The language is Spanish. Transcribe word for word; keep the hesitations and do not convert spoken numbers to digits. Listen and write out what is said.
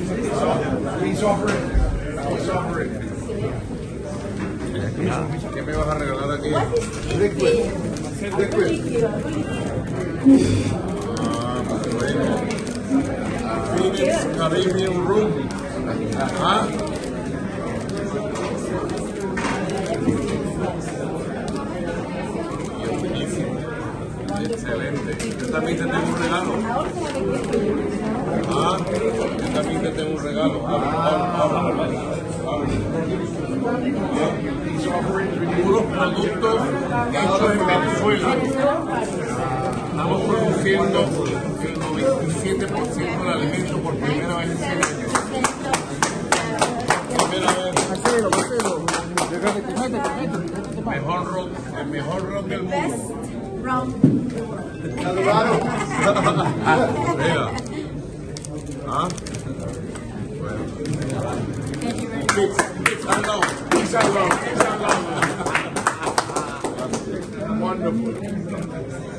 Peace offering. Peace offering. ¿Qué me vas a regalar aquí? Liquid. Liquid. Ah, bueno. Phoenix Caribbean Room. Ajá. Excelente. Yo también te tengo un regalo. Ah, yo también te tengo un regalo. Puros productos hechos en Venezuela. Estamos produciendo el noventa y siete por ciento del alimento por primera vez en cien años. Primera vez. Mejor ron, el mejor ron del mundo. Mira. ¿Ah? Bueno. Peace and love. Peace and love. Peace and love. Wonderful.